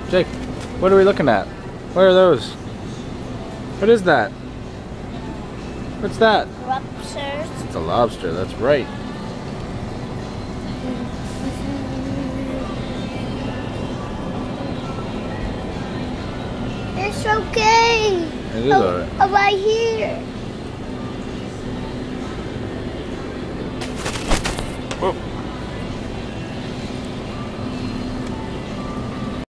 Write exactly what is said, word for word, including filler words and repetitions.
Jake, what are we looking at? What are those? What is that? What's that? Lobsters. It's a lobster, that's right. It's okay. It is oh, alright. Oh, right here. Whoa.